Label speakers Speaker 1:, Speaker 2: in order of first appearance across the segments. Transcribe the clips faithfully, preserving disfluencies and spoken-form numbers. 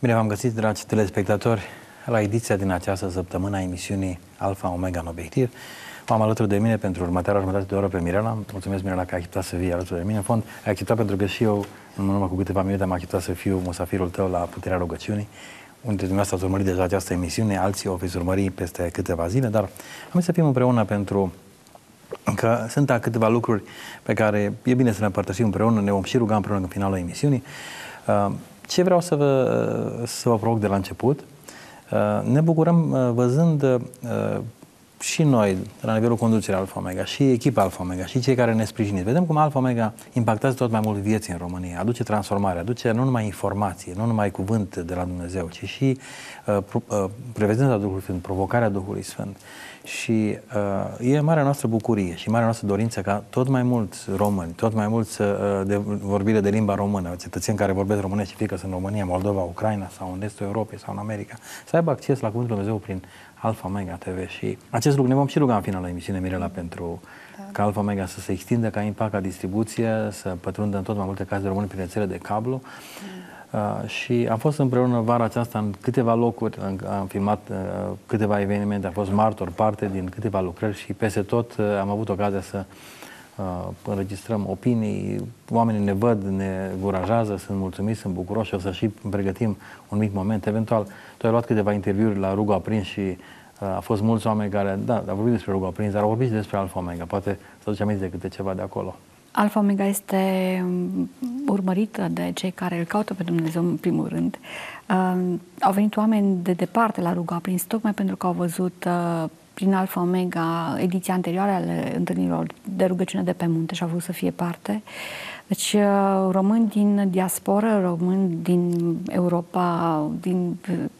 Speaker 1: Bine v-am găsit, dragi telespectatori, la ediția din această săptămână a emisiunii Alfa Omega în Obiectiv. Am alături de mine pentru următoarea jumătate de oră pe Mirela. Mulțumesc, Mirela, că ai acceptat să vii alături de mine. În fond, ai acceptat pentru că și eu, în urmă cu câteva minute, am acceptat să fiu musafirul tău la Puterea Rugăciunii. Unii dintre dumneavoastră ați urmărit deja această emisiune, alții o veți urmări peste câteva zile, dar am să fim împreună pentru că sunt câteva lucruri pe care e bine să le împărtășim împreună, ne vom și ruga împreună în finalul emisiunii. Ce vreau să vă, să vă provoc de la început? Ne bucurăm văzând și noi, la nivelul conducerii Alfa Omega, și echipa Alfa Omega, și cei care ne sprijiniți. Vedem cum Alfa Omega impactează tot mai mult vieți în România, aduce transformare, aduce nu numai informație, nu numai cuvânt de la Dumnezeu, ci și uh, uh, prezența Duhului Sfânt, provocarea Duhului Sfânt. Și uh, e marea noastră bucurie și marea noastră dorință ca tot mai mulți români, tot mai mulți uh, de vorbire de limba română, cetățeni care vorbesc românești, fie că sunt în România, Moldova, Ucraina sau în estul Europei sau în America, să aibă acces la Cuvântul Dumnezeu prin Alfa Omega T V. Și acest lucru ne vom și ruga în finalul emisiunii, Mirela, pentru da. ca Alfa Omega să se extindă ca impact, ca distribuție, să pătrundă în tot mai multe case de români prin rețele de cablu. Mm. Uh, și am fost împreună vara aceasta în câteva locuri, în, am filmat uh, câteva evenimente, am fost martor, parte din câteva lucrări și peste tot uh, am avut ocazia să uh, înregistrăm opinii, oamenii ne văd, ne încurajează, sunt mulțumiți, sunt bucuroși, o să și pregătim un mic moment. Eventual, tu ai luat câteva interviuri la Rugul Aprins și uh, a fost mulți oameni care, da, au vorbit despre Rugul Aprins, dar au vorbit și despre Alfa Omega. Poate să aduce aminte de câte ceva de acolo.
Speaker 2: Alfa Omega este urmărită de cei care îl caută pe Dumnezeu în primul rând. Uh, au venit oameni de departe la Rugul Aprins, tocmai pentru că au văzut uh, prin Alfa Omega ediția anterioară ale întâlnirilor de rugăciune de pe munte și au vrut să fie parte. Deci uh, români din diasporă, români din Europa, din,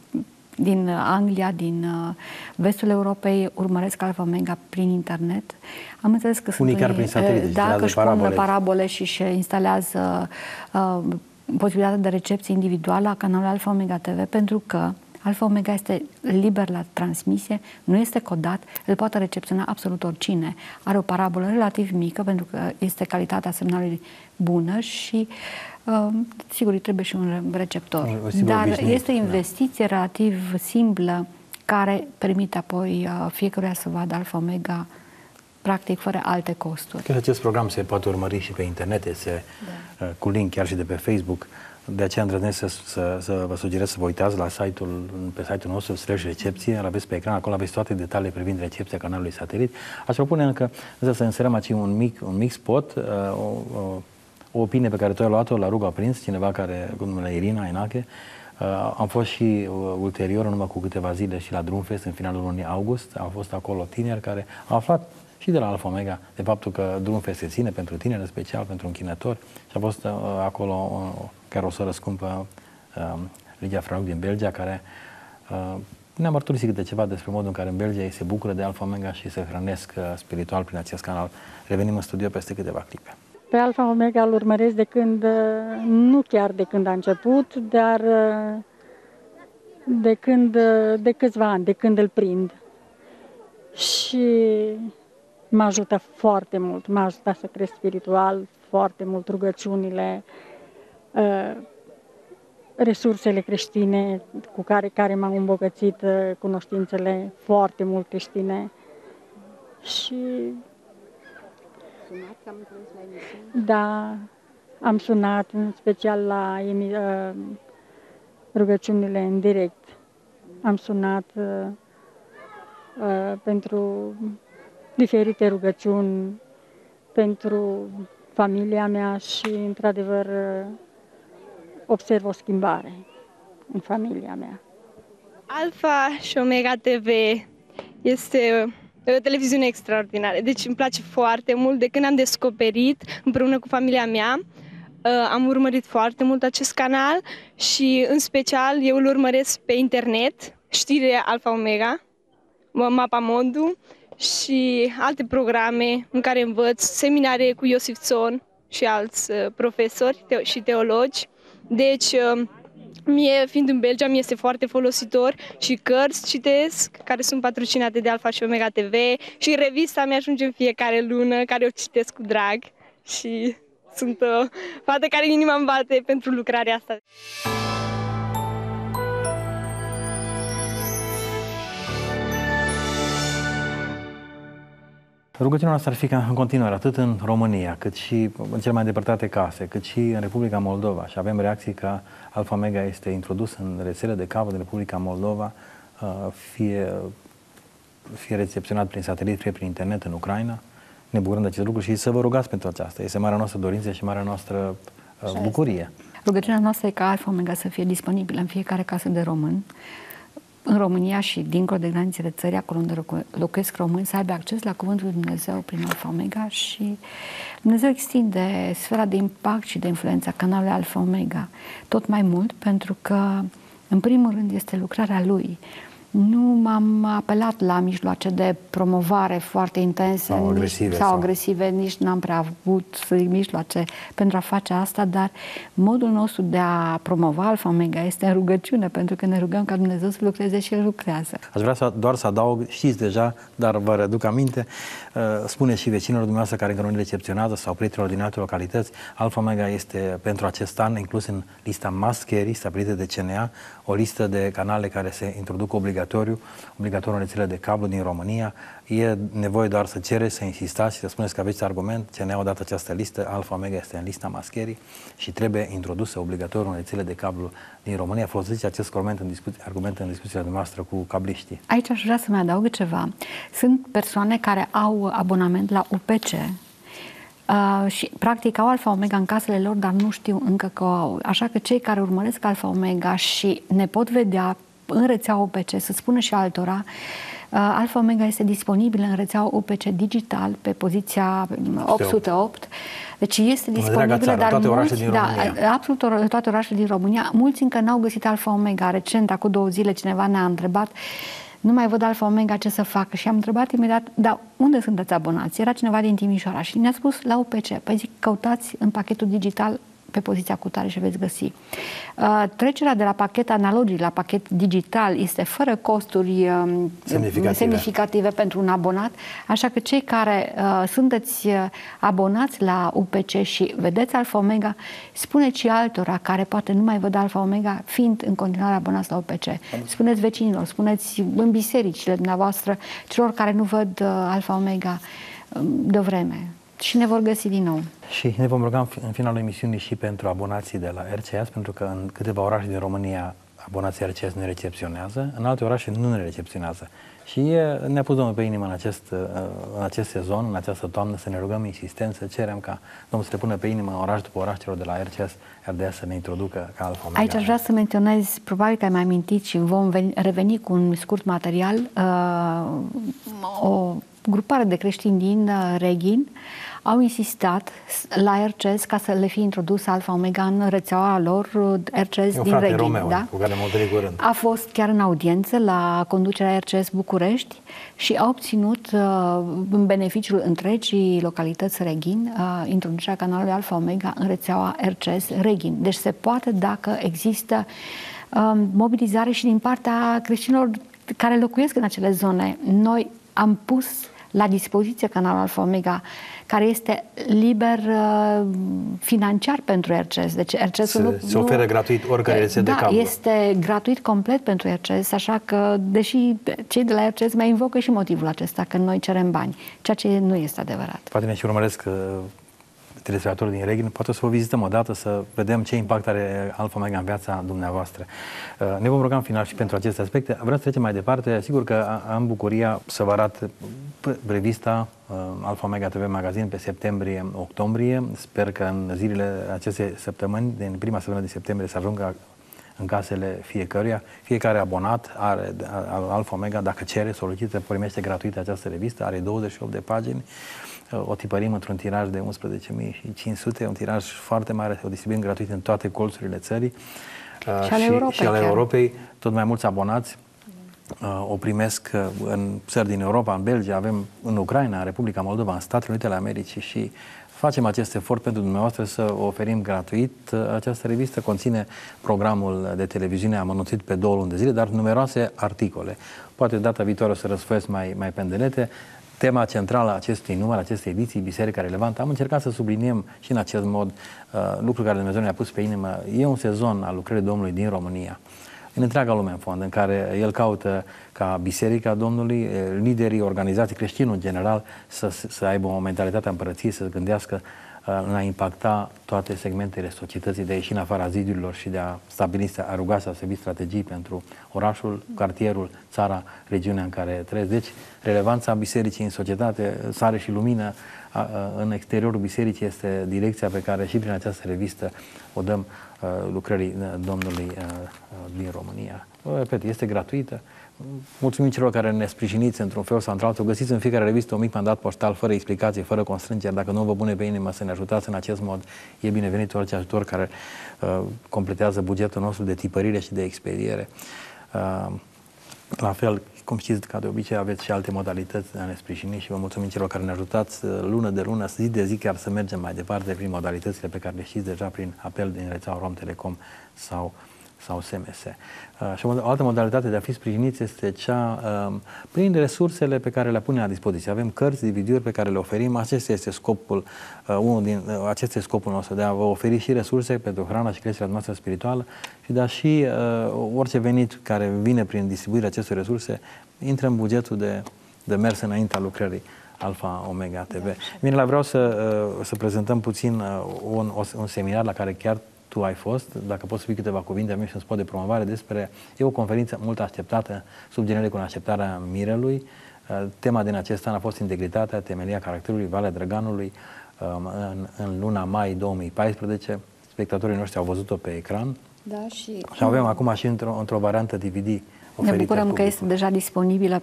Speaker 2: din Anglia, din uh, vestul Europei urmăresc Alfa Omega prin internet. Am înțeles că sunt
Speaker 1: unii chiar prin satelit,
Speaker 2: da, că își pun parabole și își instalează uh, posibilitatea de recepție individuală a canalului Alfa Omega T V, pentru că Alfa Omega este liber la transmisie, nu este codat, îl poate recepționa absolut oricine. Are o parabolă relativ mică, pentru că este calitatea semnalului bună și, uh, sigur, îi trebuie și un receptor. Dar este o investiție da. relativ simplă, care permite apoi uh, fiecăruia să vadă Alfa Omega practic fără alte costuri.
Speaker 1: Că acest program se poate urmări și pe internet, este da. uh, cu link chiar și de pe Facebook. De aceea îndrăznesc să, să, să vă sugerez să vă uitați la site-ul, pe site-ul nostru, slash recepție, îl aveți pe ecran, acolo aveți toate detaliile privind recepția canalului satelit. Aș propune încă să inserăm aici un mic, un mic spot, uh, o, o, o opinie pe care tu ai luat-o la Rugul Aprins, cineva care, cu numele Irina Enache. Uh, am fost și uh, ulterior, în urmă cu câteva zile, și la Drumfest, în finalul lunii august. Au fost acolo tineri care au aflat și de la Alfa Omega de faptul că Drumfest se ține pentru tineri, în special pentru închinători. Și a fost uh, acolo uh, chiar o soră scumpă, uh, Ligia Frauc din Belgia, care uh, ne-a mărturisit câte ceva despre modul în care în Belgia ei se bucură de Alfa Omega și se hrănesc uh, spiritual prin acest canal. Revenim în studio peste câteva clipe.
Speaker 3: Pe Alfa Omega îl urmăresc de când, nu chiar de când a început, dar de când, de câțiva ani, de când îl prind. Și mă ajută foarte mult, m-a ajutat să cresc spiritual, foarte mult rugăciunile, resursele creștine cu care, care m-au îmbogățit, cunoștințele foarte mult creștine. Și
Speaker 2: sunați, am înțeles, la emisiune?
Speaker 3: Da, am sunat, în special la uh, rugăciunile în direct. Am sunat uh, uh, pentru diferite rugăciuni, pentru familia mea și, într-adevăr, uh, observ o schimbare în familia mea.
Speaker 4: Alfa și Omega T V este o televiziune extraordinară, deci îmi place foarte mult. De când am descoperit, împreună cu familia mea, am urmărit foarte mult acest canal și, în special, eu îl urmăresc pe internet, știre Alfa Omega, Mapamondu și alte programe în care învăț, seminare cu Iosif Țon și alți profesori și teologi. Deci, mie, fiind în Belgia, mi este foarte folositor și cărți citesc, care sunt patrocinate de Alfa și Omega T V, și revista mi ajunge în fiecare lună, care o citesc cu drag și sunt o fată care inima îmi bate pentru lucrarea asta.
Speaker 1: Rugăciunea noastră ar fi ca în continuare, atât în România, cât și în cele mai îndepărtate case, cât și în Republica Moldova. Și avem reacții că Alpha Omega este introdus în rețele de cablu din Republica Moldova, fie, fie recepționat prin satelit, fie prin internet în Ucraina. Ne bucurăm de acest lucru și să vă rugați pentru aceasta. Este marea noastră dorință și marea noastră bucurie.
Speaker 2: Rugăciunea noastră e ca Alpha Omega să fie disponibilă în fiecare casă de român, în România și dincolo de granițele țării, acolo unde locuiesc români, să aibă acces la Cuvântul lui Dumnezeu prin Alpha Omega și Dumnezeu extinde sfera de impact și de influență a canalului Alpha Omega tot mai mult, pentru că, în primul rând, este lucrarea Lui. Nu m-am apelat la mijloace de promovare foarte intense
Speaker 1: sau agresive,
Speaker 2: nici, sau sau agresive, nici n-am prea avut să zic, mijloace pentru a face asta, dar modul nostru de a promova Alpha Omega este în rugăciune, pentru că ne rugăm ca Dumnezeu să lucreze și El lucrează.
Speaker 1: Aș vrea să, doar să adaug, știți deja, dar vă readuc aminte, spune și vecinilor dumneavoastră care încă nu le recepționează sau prietenilor din alte localități, Alpha Omega este pentru acest an inclus în lista Must Carry stabilită de C N A, o listă de canale care se introduc obligatoriu, obligatoriu în rețele de cablu din România. E nevoie doar să cereți, să insistați și să spuneți că aveți argument. C N A a dat această listă, Alpha Omega este în lista Must Carry și trebuie introdusă obligatoriu în rețele de cablu din România. Folosiți acest argument în, discuție, argument în discuțiile noastre cu cabliștii.
Speaker 2: Aici aș vrea să mai adaug ceva. Sunt persoane care au abonament la U P C Uh, și practic au Alpha Omega în casele lor, dar nu știu încă că o au. Așa că cei care urmăresc Alpha Omega și ne pot vedea în rețeaua U P C, să spună și altora, uh, Alpha Omega este disponibil în rețeaua U P C digital pe poziția opt sute opt. Deci este disponibilă,
Speaker 1: țară,
Speaker 2: dar
Speaker 1: toate
Speaker 2: mulți,
Speaker 1: din
Speaker 2: da,
Speaker 1: România.
Speaker 2: absolut toate orașele din România, mulți încă n-au găsit Alpha Omega. Recent, acum două zile, cineva ne-a întrebat: nu mai văd Alpha Omega, ce să facă? Și am întrebat imediat: da, unde sunteți abonați? Era cineva din Timișoara și ne-a spus la U P C. Păi zic, căutați în pachetul digital pe poziția cutare și veți găsi. Uh, trecerea de la pachet analogic la pachet digital este fără costuri uh,
Speaker 1: semnificative.
Speaker 2: semnificative pentru un abonat, așa că cei care uh, sunteți abonați la U P C și vedeți Alpha Omega, spuneți și altora care poate nu mai văd Alpha Omega, fiind în continuare abonați la U P C. Spuneți vecinilor, spuneți în bisericile dumneavoastră, celor care nu văd uh, Alpha Omega uh, de vreme. Și ne vor găsi din nou.
Speaker 1: Și ne vom ruga în finalul emisiunii și pentru abonații de la R C S, pentru că în câteva orașe din România abonații R C S ne recepționează, în alte orașe nu ne recepționează. Și ne-a pus Domnul pe inimă în acest, în acest sezon, în această toamnă, să ne rugăm insistent, să cerem ca Domnul să le pună pe inimă oraș după oraș celor de la R C S, R D S să ne introducă ca Alpha Omega.
Speaker 2: Aici aș vrea să menționez, probabil că ai mai amintit și vom veni, reveni cu un scurt material, uh, o grupare de creștini din uh, Reghin au insistat la R C S ca să le fie introdus Alpha Omega în rețeaua lor, R C S din Reghin.
Speaker 1: Romeo,
Speaker 2: da?
Speaker 1: cu care m-am întâlnit curând.
Speaker 2: A fost chiar în audiență la conducerea R C S București și a obținut uh, în beneficiul întregii localități Reghin uh, introducerea canalului Alpha Omega în rețeaua R C S Reghin. Deci se poate dacă există uh, mobilizare și din partea creștinilor care locuiesc în acele zone. Noi am pus la dispoziție canalul Alpha Omega, care este liber uh, financiar pentru R C S. Deci R C S
Speaker 1: se,
Speaker 2: nu,
Speaker 1: se oferă
Speaker 2: nu,
Speaker 1: gratuit oricare rețea
Speaker 2: da,
Speaker 1: de cablu.
Speaker 2: este gratuit complet pentru R C S, așa că, deși cei de la R C S mai invocă și motivul acesta, că noi cerem bani, ceea ce nu este adevărat.
Speaker 1: Poate ne și urmăresc uh, telespectatori din Reghin, poate să vă vizităm o dată, să vedem ce impact are Alpha Omega în viața dumneavoastră. Uh, ne vom ruga în final și pentru aceste aspecte. Vreau să trecem mai departe. Sigur că am bucuria să vă arăt revista uh, Alpha Omega T V Magazin pe septembrie-octombrie. Sper că în zilele acestei săptămâni, din prima săptămână de septembrie, să ajungă în casele fiecăruia. Fiecare abonat are Alpha Omega, dacă cere, solicită, primește gratuit această revistă. Are douăzeci și opt de pagini. O tipărim într-un tiraj de unsprezece mii cinci sute, un tiraj foarte mare, o distribuim gratuit în toate colțurile țării
Speaker 2: și ale Europei.
Speaker 1: Și ale Europei. Tot mai mulți abonați uh, o primesc uh, în țări din Europa, în Belgia, avem în Ucraina, în Republica Moldova, în Statele Unite ale Americii și facem acest efort pentru dumneavoastră să o oferim gratuit. Această revistă conține programul de televiziune amănunțit pe două luni de zile, dar numeroase articole. Poate data viitoare o să răsfoiesc mai, mai pendelete. Tema centrală a acestui număr, acestei ediții, Biserica Relevantă, am încercat să subliniem și în acest mod uh, lucrul care Dumnezeu ne-a pus pe inimă. E un sezon al lucrării Domnului din România. în întreaga lume, în fond, în care el caută ca Biserica Domnului, liderii, organizații creștini în general, să, să aibă o mentalitate a împărăției, să gândească în a impacta toate segmentele societății, de a ieși în afara zidurilor și de a stabili, a ruga să se strategii pentru orașul, cartierul, țara, regiunea în care trăiesc. Deci, relevanța bisericii în societate, sare și lumină în exteriorul bisericii este direcția pe care și prin această revistă o dăm lucrării Domnului din România. Repet, este gratuită. Mulțumim celor care ne sprijiniți într-un fel sau într-altul. Găsiți în fiecare revistă un mic mandat poștal, fără explicații, fără constrângeri. Dacă nu vă pune pe inimă să ne ajutați în acest mod, e binevenit orice ajutor care uh, completează bugetul nostru de tipărire și de expediere. Uh, la fel, cum știți, ca de obicei, aveți și alte modalități de a ne sprijini și vă mulțumim celor care ne ajutați lună de lună, zi de zi, chiar să mergem mai departe prin modalitățile pe care le știți deja prin apel din rețeaua Rom Telecom sau sau S M S. Uh, și o altă modalitate de a fi sprijiniți este cea uh, prin resursele pe care le punem la dispoziție. Avem cărți, D V D-uri pe care le oferim. Acesta este scopul, uh, unul din, uh, acesta este scopul nostru, de a vă oferi și resurse pentru hrana și creșterea noastră spirituală și de a și uh, orice venit care vine prin distribuirea acestor resurse intră în bugetul de, de mers înaintea lucrării Alfa Omega T V. Da. Bine, la vreau să, uh, să prezentăm puțin uh, un, un seminar la care chiar tu ai fost, dacă poți să fii câteva cuvinte a mea și un spot de promovare despre, e o conferință mult așteptată, sub genericul Așteptarea Mirelui. Tema din acest an a fost integritatea, temelia caracterului, Valea Drăganului, în, în luna mai două mii paisprezece. Spectatorii noștri au văzut-o pe ecran.
Speaker 2: Da, și...
Speaker 1: și avem acum și într-o, într-o variantă D V D oferită.
Speaker 2: Ne bucurăm
Speaker 1: publicului.
Speaker 2: că este deja disponibilă.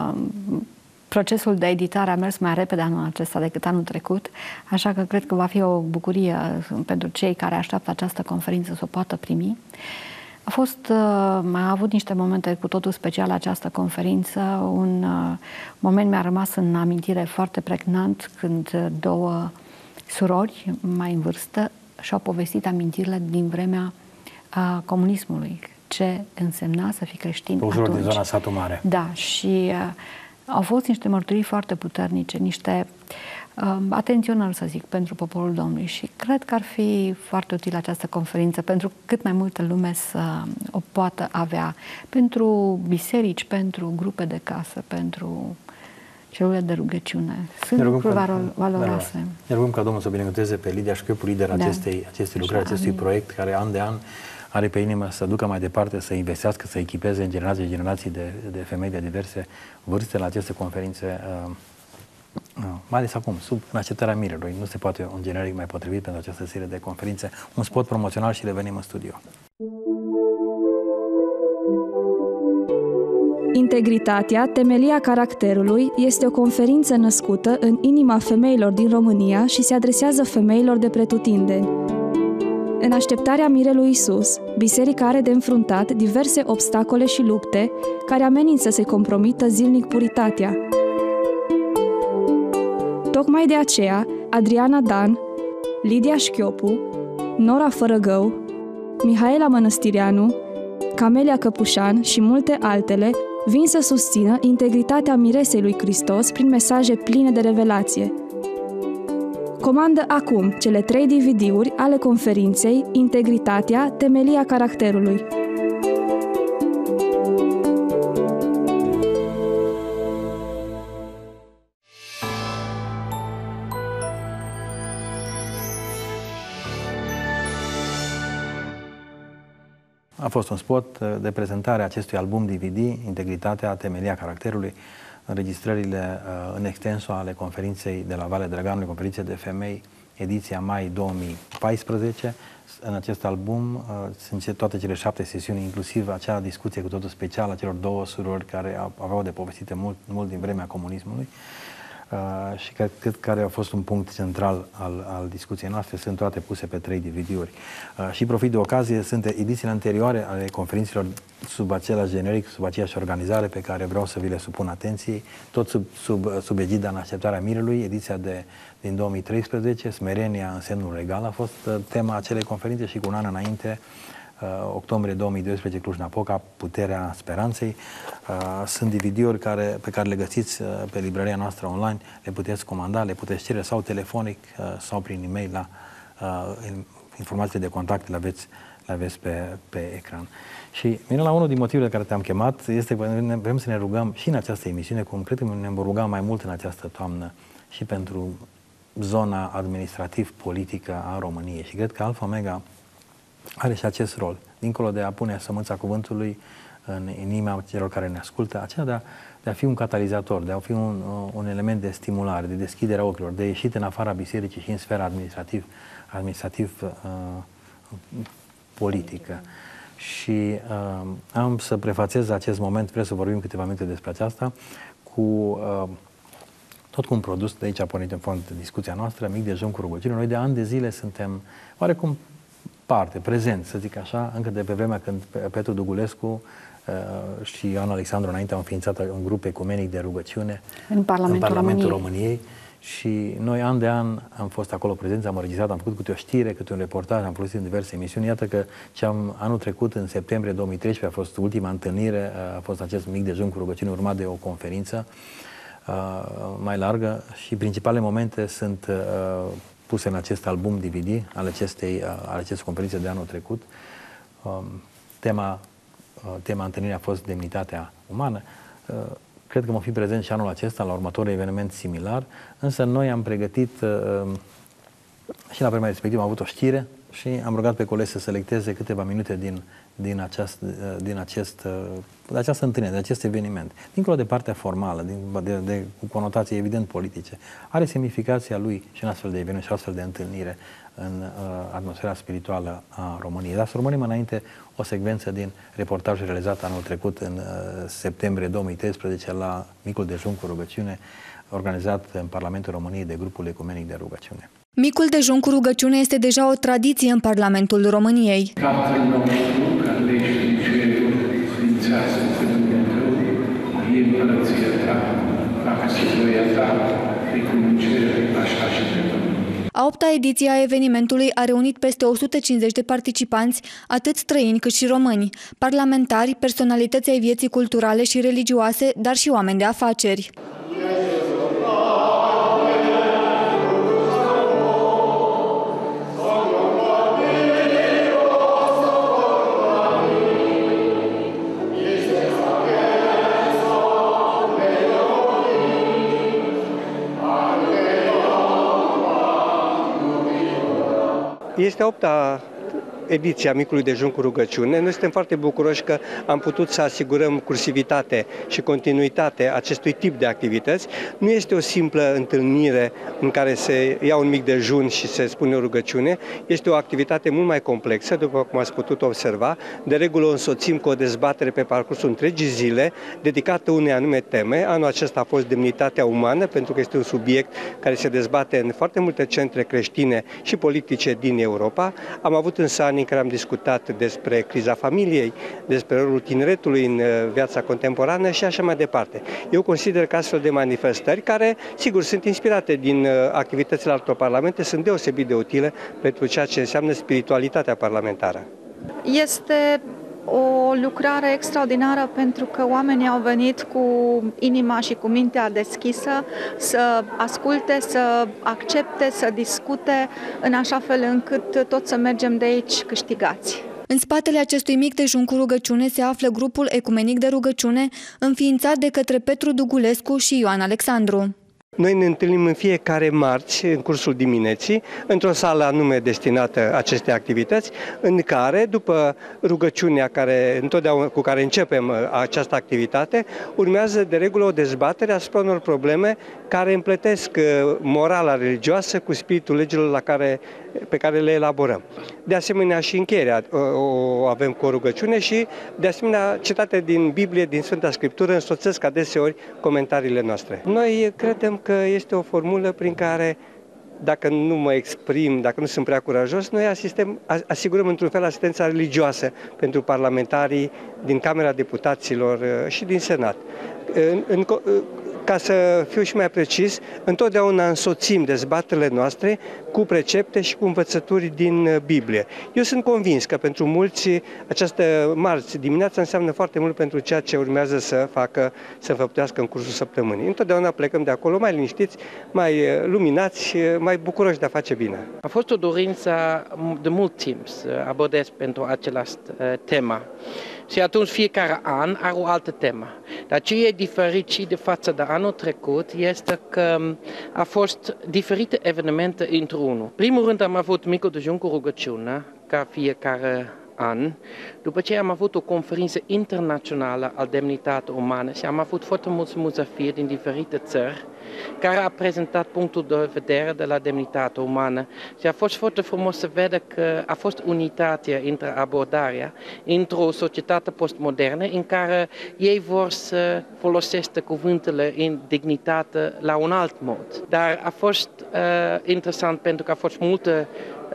Speaker 2: Procesul de editare a mers mai repede anul acesta decât anul trecut, așa că cred că va fi o bucurie pentru cei care așteaptă această conferință să o poată primi. A fost, a avut niște momente cu totul speciale această conferință. Un moment mi-a rămas în amintire foarte pregnant când două surori mai în vârstă și-au povestit amintirile din vremea a comunismului. Ce însemna să fii creștin atunci.
Speaker 1: din zona Satu Mare.
Speaker 2: Da, și au fost niște mărturii foarte puternice, niște uh, atenționări, să zic, pentru poporul Domnului și cred că ar fi foarte utilă această conferință pentru cât mai multă lume să o poată avea, pentru biserici, pentru grupe de casă, pentru celule de rugăciune. Sunt lucruri valoroase.
Speaker 1: Da, ne rugăm ca Domnul să binecuvânteze pe Lidia Șchiopul, lider da. acestei, acestei lucrări, acestui amin. proiect, care an de an are pe inimă să ducă mai departe, să investească, să echipeze în generații și generații de, de femei de diverse vârste la aceste conferințe, uh, uh, mai ales acum, sub în Așteptarea Mirelui. Nu se poate un generic mai potrivit pentru această serie de conferințe. Un spot promoțional și revenim în studio.
Speaker 5: Integritatea, temelia caracterului este o conferință născută în inima femeilor din România și se adresează femeilor de pretutindeni. În așteptarea mirelui Iisus, biserica are de înfruntat diverse obstacole și lupte care amenință să-i compromită zilnic puritatea. Tocmai de aceea, Adriana Dan, Lidia Șchiopu, Nora Fărăgău, Mihaela Mănăstireanu, Camelia Căpușan și multe altele vin să susțină integritatea miresei lui Hristos prin mesaje pline de revelație. Comandă acum cele trei D V D-uri ale conferinței Integritatea, temelia caracterului.
Speaker 1: A fost un spot de prezentare a acestui album D V D, Integritatea, temelia caracterului, înregistrările uh, în extenso ale conferinței de la Valea Drăganului, conferințe de femei, ediția mai două mii paisprezece. În acest album uh, sunt toate cele șapte sesiuni, inclusiv acea discuție cu totul specială a celor două surori care aveau de povestite mult, mult din vremea comunismului. Uh, și cred, cred care a fost un punct central al, al discuției noastre, sunt toate puse pe trei D V D-uri. Uh, și profit de ocazie, sunt edițiile anterioare ale conferințelor sub același generic, sub aceeași organizare pe care vreau să vi le supun atenției, tot sub, sub, sub egida În Așteptarea Mirelui, ediția de, din două mii treisprezece, Smerenia în semnul regal a fost uh, tema acelei conferințe și cu un an înainte, Uh, octombrie două mii doisprezece, Cluj-Napoca, Puterea Speranței. Uh, sunt D V D-uri care, pe care le găsiți uh, pe librăria noastră online, le puteți comanda, le puteți cere sau telefonic uh, sau prin e-mail la uh, informațiile de contact le aveți, le aveți pe, pe ecran. Și Mirela, unul din motivele care te-am chemat este că vrem să ne rugăm și în această emisiune, cum cred că ne vom ruga mai mult în această toamnă, și pentru zona administrativ-politică a României. Și cred că Alpha Omega are și acest rol, dincolo de a pune sămânța cuvântului în inima celor care ne ascultă, aceea de a, de a fi un catalizator, de a fi un, un element de stimulare, de deschidere a ochilor, de ieșit în afara bisericii și în sfera administrativ, administrativ uh, politică. Și uh, am să prefațez acest moment, vreau să vorbim câteva minute despre aceasta, cu uh, tot cu un produs, de aici a pornit în fond discuția noastră, Mic dejun cu rugăciune. Noi de ani de zile suntem oarecum parte, prezent, să zic așa, încă de pe vremea când Petru Dugulescu uh, și Ioan Alexandru înainte au înființat un grup ecumenic de rugăciune
Speaker 2: în Parlamentul,
Speaker 1: în Parlamentul
Speaker 2: României.
Speaker 1: României. Și noi, an de an, am fost acolo prezenți, am înregistrat, am făcut câte o știre, câte un reportaj, am folosit în diverse emisiuni. Iată că ce am anul trecut, în septembrie două mii treisprezece, a fost ultima întâlnire, a fost acest mic dejun cu rugăciune urmat de o conferință uh, mai largă și principalele momente sunt uh, puse în acest album D V D al acestei, uh, al acestei conferințe de anul trecut. Um, tema, uh, tema întâlnirii a fost demnitatea umană. Uh, Cred că vom fi prezent și anul acesta la următorul eveniment similar, însă noi am pregătit uh, și la vremea respectivă am avut o știre și am rugat pe colegi să selecteze câteva minute din, din, aceast, uh, din acest, uh, de această întâlnire, de acest eveniment. Dincolo de partea formală, din, de, de, cu conotații evident politice, are semnificația lui și în astfel de eveniment și astfel de întâlnire în uh, atmosfera spirituală a României. Dar să urmărim înainte o secvență din reportajul realizat anul trecut în uh, septembrie două mii treisprezece la Micul dejun cu rugăciune, organizat în Parlamentul României de grupul ecumenic de rugăciune.
Speaker 6: Micul dejun cu rugăciune este deja o tradiție în Parlamentul României.
Speaker 7: Tatăl nostru, care ești în ceruri, sfințească-se numele Tău, vie împărăția Ta, facă-se voia Ta, precum în cer, așa și pe pământ.
Speaker 6: A opta ediție a evenimentului a reunit peste o sută cincizeci de participanți, atât străini cât și români, parlamentari, personalități ai vieții culturale și religioase, dar și oameni de afaceri.
Speaker 8: Este a opta ediția Micului dejun cu rugăciune. Noi suntem foarte bucuroși că am putut să asigurăm cursivitate și continuitate acestui tip de activități. Nu este o simplă întâlnire în care se ia un mic dejun și se spune o rugăciune. Este o activitate mult mai complexă, după cum ați putut observa. De regulă o însoțim cu o dezbatere pe parcursul întregii zile, dedicată unei anume teme. Anul acesta a fost demnitatea umană, pentru că este un subiect care se dezbate în foarte multe centre creștine și politice din Europa. Am avut însă ani în care am discutat despre criza familiei, despre rolul tineretului în viața contemporană și așa mai departe. Eu consider că astfel de manifestări, care, sigur, sunt inspirate din activitățile altor parlamente, sunt deosebit de utile pentru ceea ce înseamnă spiritualitatea parlamentară.
Speaker 9: Este o lucrare extraordinară pentru că oamenii au venit cu inima și cu mintea deschisă să asculte, să accepte, să discute în așa fel încât toți să mergem de aici câștigați.
Speaker 6: În spatele acestui mic dejun cu rugăciune se află grupul ecumenic de rugăciune înființat de către Petru Dugulescu și Ioan Alexandru.
Speaker 8: Noi ne întâlnim în fiecare marți, în cursul dimineții, într-o sală anume destinată acestei activități, în care, după rugăciunea care, întotdeauna, cu care începem această activitate, urmează de regulă o dezbatere asupra unor probleme care împletesc morala religioasă cu spiritul legilor la care, pe care le elaborăm. De asemenea, și încheierea o avem cu o rugăciune și, de asemenea, citate din Biblie, din Sfânta Scriptură, însoțesc adeseori comentariile noastre. Noi credem că este o formulă prin care, dacă nu mă exprim, dacă nu sunt prea curajos, noi asistăm, asigurăm într-un fel asistența religioasă pentru parlamentarii din Camera Deputaților și din Senat. În, în, ca să fiu și mai precis, întotdeauna însoțim dezbaterile noastre cu precepte și cu învățături din Biblie. Eu sunt convins că pentru mulți această marți dimineața înseamnă foarte mult pentru ceea ce urmează să facă, să înfăptuiască în cursul săptămânii. Întotdeauna plecăm de acolo mai liniștiți, mai luminați, mai bucuroși de a face bine.
Speaker 10: A fost o dorință de mult timp să abordez pentru același tema. Și atunci fiecare an are o altă temă. Dar ce e diferit și de față de anul trecut este că a fost diferite evenimente într-unul. Primul rând am avut micul dejun cu rugăciune, ca fiecare an. După ce am avut o conferință internațională al demnitate umană și am avut foarte mulți muzafiri din diferite țări care a prezentat punctul de vedere de la demnitatea umană și a fost foarte frumos să vedă că a fost unitatea între abordarea într-o societate postmodernă în care ei vor să folosească cuvintele în dignitate la un alt mod. Dar a fost uh, interesant pentru că a fost multă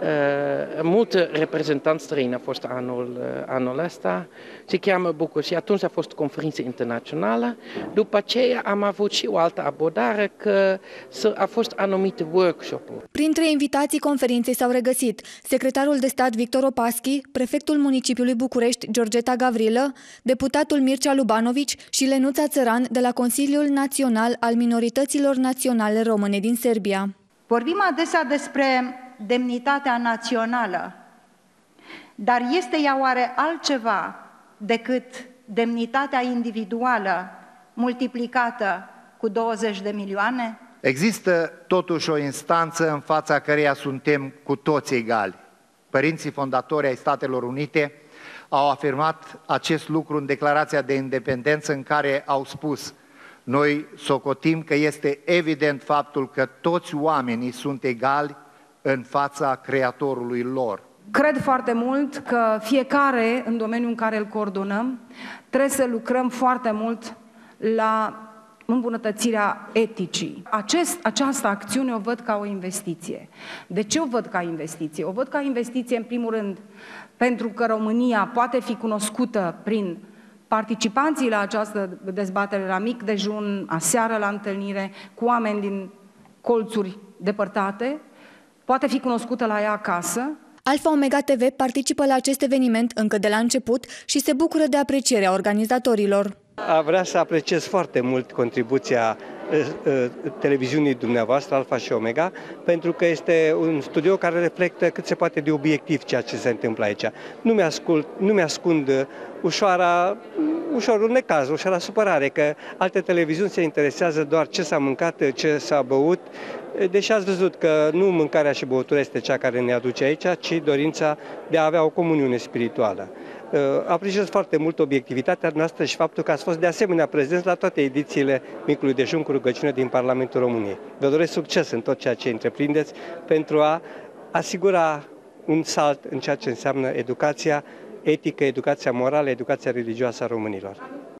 Speaker 10: Uh, multe reprezentanți străini a fost anul, uh, anul ăsta și chiar mă bucur. Și atunci a fost o conferință internațională. După aceea am avut și o altă abordare că a fost anumite workshop-uri.
Speaker 6: Printre invitații conferinței s-au regăsit secretarul de stat Victor Opaschi, prefectul municipiului București Georgeta Gavrilă, deputatul Mircea Lubanovici și Lenuța Țăran de la Consiliul Național al Minorităților Naționale Române din Serbia.
Speaker 11: Vorbim adesea despre demnitatea națională, dar este ea oare altceva decât demnitatea individuală multiplicată cu douăzeci de milioane?
Speaker 12: Există totuși o instanță în fața căreia suntem cu toți egali. Părinții fondatori ai Statelor Unite au afirmat acest lucru în Declarația de Independență, în care au spus: noi socotim că este evident faptul că toți oamenii sunt egali în fața Creatorului lor.
Speaker 13: Cred foarte mult că fiecare, în domeniul în care îl coordonăm, trebuie să lucrăm foarte mult la îmbunătățirea eticii. Acest, această acțiune o văd ca o investiție. De ce o văd ca investiție? O văd ca investiție, în primul rând, pentru că România poate fi cunoscută prin participanții la această dezbatere, la mic dejun, aseară la întâlnire, cu oameni din colțuri depărtate, poate fi cunoscută la ea acasă.
Speaker 6: Alfa Omega T V participă la acest eveniment încă de la început și se bucură de aprecierea organizatorilor.
Speaker 8: A vrea să apreciez foarte mult contribuția televiziunii dumneavoastră, Alfa și Omega, pentru că este un studio care reflectă cât se poate de obiectiv ceea ce se întâmplă aici. Nu mi-ascult, nu mi-ascund ușoara, ușorul necaz, ușoara supărare, că alte televiziuni se interesează doar ce s-a mâncat, ce s-a băut, deși ați văzut că nu mâncarea și băutura este cea care ne aduce aici, ci dorința de a avea o comuniune spirituală. Apreciez foarte mult obiectivitatea noastră și faptul că ați fost de asemenea prezenți la toate edițiile Micului Dejun cu rugăciune din Parlamentul României. Vă doresc succes în tot ceea ce întreprindeți pentru a asigura un salt în ceea ce înseamnă educația etică, educația morală, educația religioasă a românilor.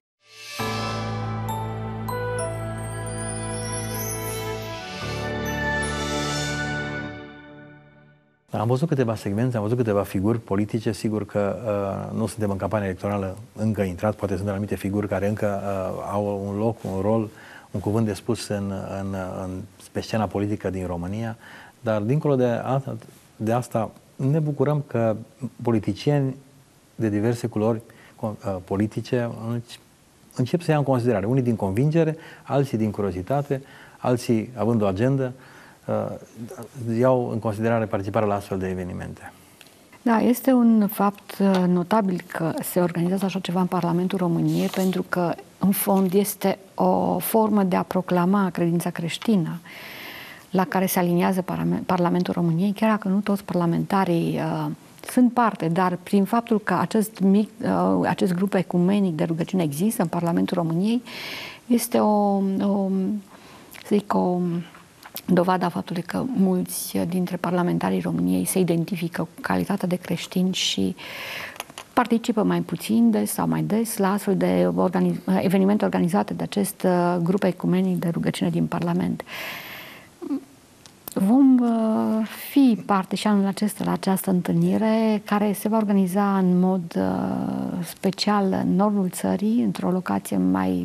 Speaker 1: Am văzut câteva segmente, am văzut câteva figuri politice, sigur că uh, nu suntem în campanie electorală încă intrat, poate sunt anumite figuri care încă uh, au un loc, un rol, un cuvânt de spus în, în, în, pe scena politică din România, dar dincolo de asta, de asta ne bucurăm că politicieni de diverse culori uh, politice încep să ia în considerare, unii din convingere, alții din curiozitate, alții având o agendă, iau în considerare participarea la astfel de evenimente.
Speaker 2: Da, este un fapt notabil că se organizează așa ceva în Parlamentul României, pentru că, în fond, este o formă de a proclama credința creștină la care se aliniază Parlamentul României, chiar dacă nu toți parlamentarii uh, sunt parte, dar prin faptul că acest, mic, uh, acest grup ecumenic de rugăciune există în Parlamentul României, este o, o să zic, o dovada faptului că mulți dintre parlamentarii României se identifică cu calitatea de creștini și participă mai puțin des sau mai des la astfel de organiz- evenimente organizate de acest uh, grup ecumenic de rugăciune din Parlament. Vom uh, fi parte și anul acesta la această întâlnire, care se va organiza în mod uh, special în nordul țării, într-o locație mai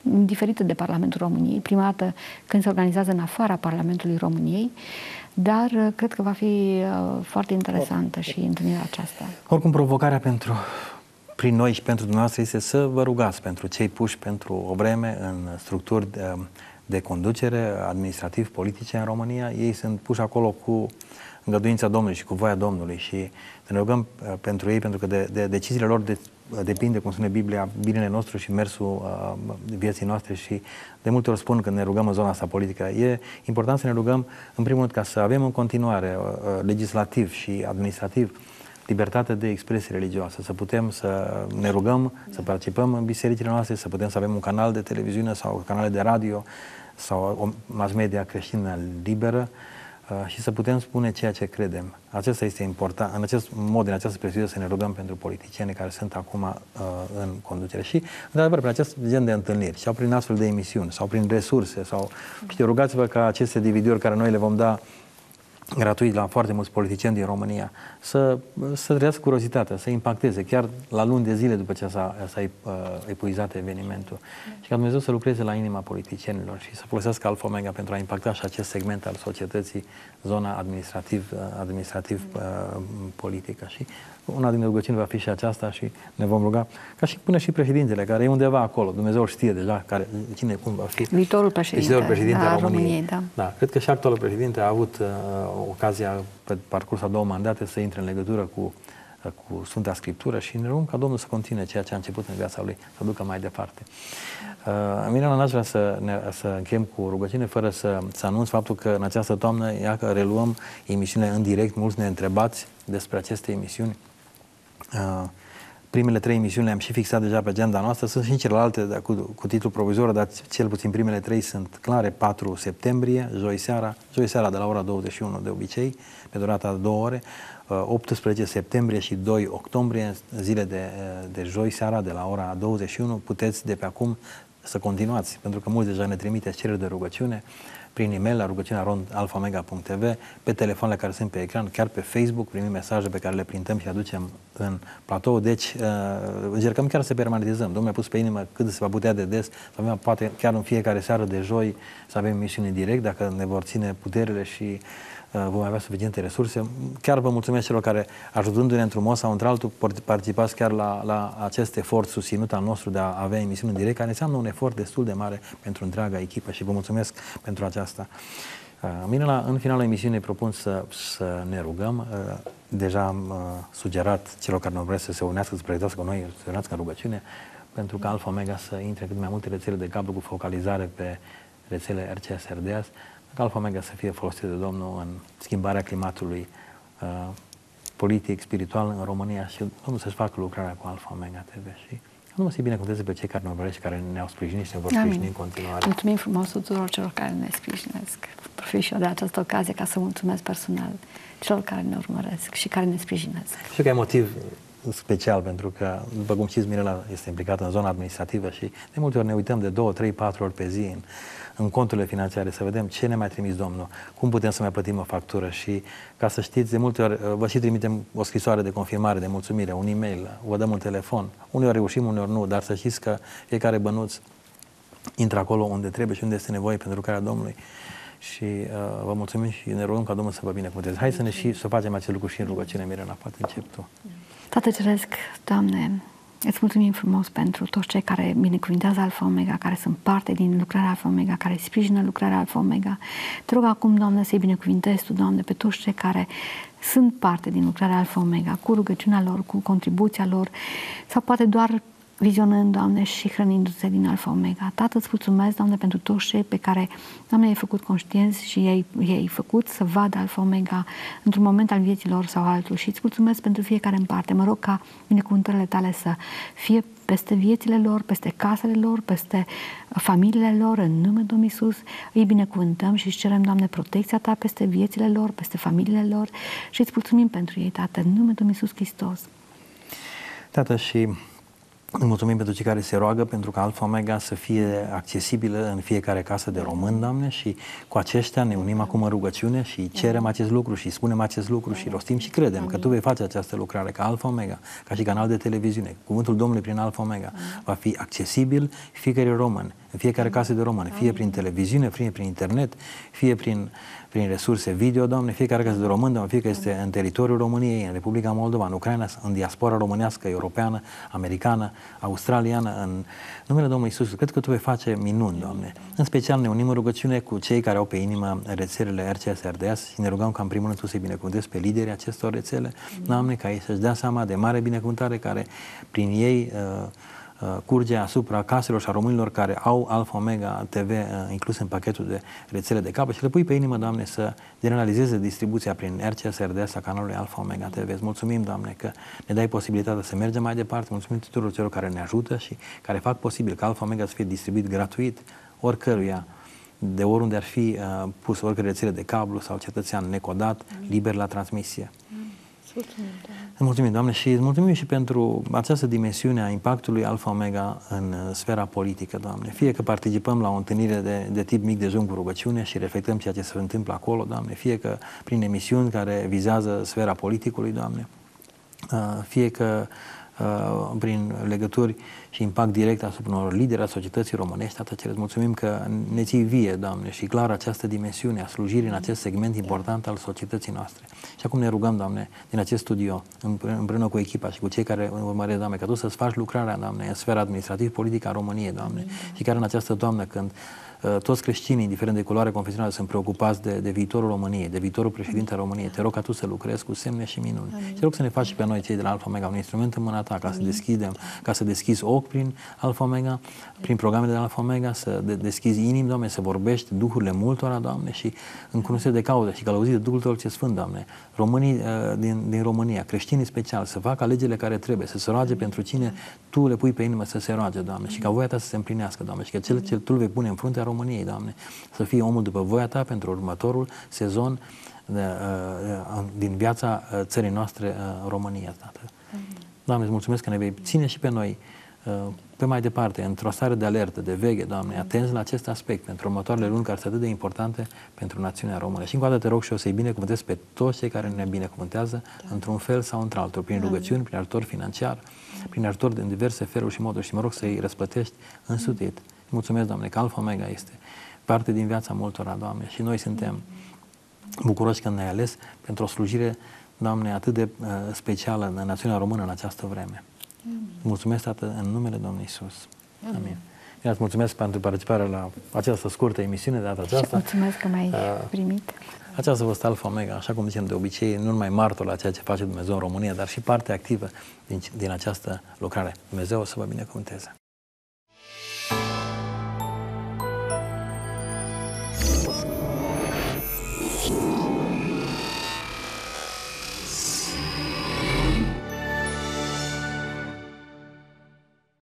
Speaker 2: diferită de Parlamentul României. Prima dată când se organizează în afara Parlamentului României, dar uh, cred că va fi uh, foarte interesantă și întâlnirea aceasta.
Speaker 1: Oricum, provocarea pentru, prin noi și pentru dumneavoastră este să vă rugați pentru cei puși pentru o vreme în structuri de, de conducere administrativ-politice în România. Ei sunt puși acolo cu îngăduința Domnului și cu voia Domnului și ne rugăm uh, pentru ei, pentru că de, de deciziile lor de, depinde, cum spune Biblia, binele nostru și mersul uh, vieții noastre și de multe ori spun când ne rugăm în zona asta politică. E important să ne rugăm, în primul rând, ca să avem în continuare uh, legislativ și administrativ libertate de expresie religioasă, să putem să ne rugăm, să participăm în bisericile noastre, să putem să avem un canal de televiziune sau canale de radio sau o mass media creștină liberă, Uh, și să putem spune ceea ce credem. Acesta este important, în acest mod, în această perspectivă, să ne rugăm pentru politicienii care sunt acum uh, în conducere. Și, într-adevăr, prin acest gen de întâlniri, sau prin astfel de emisiuni, sau prin resurse, sau, știu, rugați-vă ca aceste dividuri care noi le vom da gratuit la foarte mulți politicieni din România, să, să trăiască curiozitatea, să impacteze, chiar la luni de zile după ce s-a, s-a epuizat evenimentul. Și ca Dumnezeu să lucreze la inima politicienilor și să folosească Alfa Omega pentru a impacta și acest segment al societății, zona administrativ, administrativ politică. Și una din rugăciuni va fi și aceasta și ne vom ruga, ca și până și președintele, care e undeva acolo, Dumnezeu știe deja care, cine, cum va fi.
Speaker 2: Viitorul președinte,
Speaker 1: viitorul președinte
Speaker 2: da,
Speaker 1: al României. României
Speaker 2: da.
Speaker 1: Da, cred că și actualul președinte a avut uh, ocazia pe parcursul a două mandate să intre în legătură cu, uh, cu Sfânta Scriptură și ne rugăm ca Domnul să continue ceea ce a început în viața lui, să ducă mai departe. Uh, Mirela, n-aș vrea să, ne, să închem cu rugăciune fără să, să anunț faptul că în această toamnă, ia că reluăm emisiunile în direct, mulți ne întrebați despre aceste emisiuni. Uh, primele trei emisiuni le-am și fixat deja pe agenda noastră, sunt și celelalte de, cu, cu titlu provizor, dar cel puțin primele trei sunt clare. patru septembrie, joi seara, joi seara de la ora douăzeci și unu de obicei, pe durata de două ore, uh, optsprezece septembrie și doi octombrie, zile de, de joi seara de la ora douăzeci și unu, puteți de pe acum să continuați, pentru că mulți deja ne trimiteți cereri de rugăciune prin e-mail la rugăciunea arond alfa omega punct t v, pe telefoanele care sunt pe ecran, chiar pe Facebook, primim mesaje pe care le printăm și le aducem în platou. Deci, uh, încercăm chiar să permanentizăm. Domnul a pus pe inimă cât se va putea de des, să avem, poate chiar în fiecare seară de joi, să avem emisiuni direct, dacă ne vor ține puterile și uh, vom avea suficiente resurse. Chiar vă mulțumesc celor care, ajutându-ne într-un mod sau într-altul, participați chiar la, la acest efort susținut al nostru de a avea emisiuni în direct, care înseamnă un efort destul de mare pentru întreaga echipă și vă mulțumesc pentru aceasta. Uh, Mirela, în finalul emisiunii propun să, să ne rugăm. Uh, deja am uh, sugerat celor care ne vreți să se unească, să pregătească cu noi, să se unească în rugăciune, pentru că Alfa Omega să intre cât mai multe rețele de cablu cu focalizare pe rețele R C S R D S, ca Alfa Omega să fie folosit de Domnul în schimbarea climatului uh, politic, spiritual în România și Domnul să-și facă lucrarea cu Alfa Omega T V și Domnul să-i binecuvânteze pe cei care ne urmăresc și care ne-au sprijinit și ne vor sprijini în continuare.
Speaker 2: Mulțumim frumos tuturor celor care ne sprijinesc. Profit și eu de această ocazie ca să mulțumesc personal celor care ne urmăresc și care ne sprijinesc.
Speaker 1: Știu că e motiv special, pentru că, după cum știți, Mirela este implicată în zona administrativă și de multe ori ne uităm de două, trei, patru ori pe zi în, în conturile financiare să vedem ce ne mai trimis Domnul, cum putem să mai plătim o factură și, ca să știți, de multe ori vă și trimitem o scrisoare de confirmare, de mulțumire, un e-mail, vă dăm un telefon. Uneori reușim, uneori nu, dar să știți că fiecare bănuț intră acolo unde trebuie și unde este nevoie pentru lucrarea Domnului. Și uh, vă mulțumim și ne rugăm ca Domnul să vă binecuvânteze. Hai să ne și să facem acest lucru și în rugăciune, Mirela, poate încep tu.
Speaker 2: Tată Ceresc, Doamne, îți mulțumim frumos pentru toți cei care binecuvintează Alfa Omega, care sunt parte din lucrarea Alfa Omega, care sprijină lucrarea Alfa Omega. Te rog acum, Doamne, să-i binecuvintezi Tu, Doamne, pe toți cei care sunt parte din lucrarea Alfa Omega, cu rugăciunea lor, cu contribuția lor, sau poate doar vizionând, Doamne, și hrănindu-se din Alfa Omega. Tată, îți mulțumesc, Doamne, pentru toți cei pe care, Doamne, i-ai făcut conștienți și i-ai, i-ai făcut să vadă Alfa Omega într-un moment al vieții lor sau altul. Și îți mulțumesc pentru fiecare în parte. Mă rog ca binecuvântările Tale să fie peste viețile lor, peste casele lor, peste familiile lor, în numele Domnului Iisus. Îi binecuvântăm și îți cerem, Doamne, protecția Ta peste viețile lor, peste familiile lor și îți mulțumim pentru ei, Tată, în numele Domnului Iisus Hristos.
Speaker 1: Tată, și îți mulțumim pentru cei care se roagă pentru ca Alfa Omega să fie accesibilă în fiecare casă de român, Doamne, și cu aceștia ne unim acum în rugăciune și cerem acest lucru și spunem acest lucru și rostim și credem că Tu vei face această lucrare, ca Alfa Omega, ca și canal de televiziune, cuvântul Domnului prin Alfa Omega va fi accesibil fiecare român în fiecare casă de români, fie prin televiziune, fie prin internet, fie prin, prin resurse video, Doamne, fiecare casă de român, Doamne, fie că este în teritoriul României, în Republica Moldova, în Ucraina, în diaspora românească, europeană, americană, australiană, în numele Domnului Iisus, cred că Tu vei face minuni, Doamne. În special ne unim în rugăciune cu cei care au pe inimă rețelele R C S R D S și ne rugăm ca în primul rând Tu să-i binecuvântezi pe liderii acestor rețele, Doamne, ca ei să-și dea seama de mare binecuvântare care prin ei uh, curge asupra caselor și a românilor care au Alpha Omega T V uh, inclus în pachetul de rețele de cable și le pui pe inimă, Doamne, să generalizeze distribuția prin R C S R D S a canalului Alpha Omega T V. Îți mulțumim, Doamne, că ne dai posibilitatea să mergem mai departe. Mulțumim tuturor celor care ne ajută și care fac posibil ca Alpha Omega să fie distribuit gratuit oricăruia, de oriunde ar fi uh, pus, oricare rețele de cablu sau cetățean necodat, liber la transmisie. Îți mulțumim, Doamne, și îți mulțumim și pentru această dimensiune a impactului Alpha Omega în sfera politică, Doamne. Fie că participăm la o întâlnire de, de tip mic dejun cu rugăciune și reflectăm ceea ce se întâmplă acolo, Doamne, fie că prin emisiuni care vizează sfera politicului, Doamne, fie că Uh, prin legături și impact direct asupra unor lideri a societății românești, Tată Ceresc, mulțumim că ne ții vie, Doamne, și clar această dimensiune a slujirii în acest segment important al societății noastre. Și acum ne rugăm, Doamne, din acest studio, împreună cu echipa și cu cei care urmăresc, Doamne, ca Tu să-ți faci lucrarea, Doamne, în sfera administrativ-politică a României, Doamne, Amin. Și chiar în această toamnă, când toți creștinii, indiferent de culoare confesională, sunt preocupați de, de viitorul României, de viitorul președinte al României. Te rog ca Tu să lucrezi cu semne și minuni. Amin. Și te rog să ne faci și pe noi, cei de la Alpha Omega, un instrument în mâna Ta, ca Amin. să deschidem, ca să deschizi ochi prin Alpha Omega, prin programele de Alpha Omega, să de, deschizi inimi, Doamne, să vorbești duhurile multora, Doamne, și în cunoștință de cauză și călăuzit de Duhul Tău ce Sfânt, Doamne, românii uh, din, din România, creștinii special, să facă alegerile care trebuie, să se roage pentru cine Tu le pui pe inimă să se roage, Doamne, și ca voia Ta să se împlinească, Doamne, și că cel ce Tu le vei pune în fruntea României, Doamne, să fie omul după voia Ta pentru următorul sezon de, uh, din viața uh, țării noastre, uh, România, Tată. Doamne, îți mulțumesc că ne vei ține și pe noi uh, pe mai departe, într-o stare de alertă, de veche, Doamne, atenți la acest aspect pentru următoarele luni care sunt atât de importante pentru națiunea română. Și încă o dată te rog și eu să-i binecuvântez pe toți cei care ne binecuvântează într-un fel sau într-altul, prin rugăciuni, prin ajutor financiar, prin ajutor în diverse feluri și moduri și mă rog să-i răsplătești însutit. Mulțumesc, Doamne, că Alpha Omega este parte din viața multora, Doamne, și noi suntem bucuroși că ne-ai ales pentru o slujire, Doamne, atât de uh, specială în națiunea română în această vreme. Amin. Mulțumesc, Tată, în numele Domnului Iisus. Amin. Amin. Bine, îți mulțumesc pentru participarea la această scurtă emisiune de data aceasta. Și
Speaker 2: mulțumesc că m-ai uh, primit.
Speaker 1: Aceasta a fost Alpha Omega, așa cum zicem de obicei, nu numai martor la ceea ce face Dumnezeu în România, dar și parte activă din, din această lucrare. Dumnezeu o să vă binecuvânteze.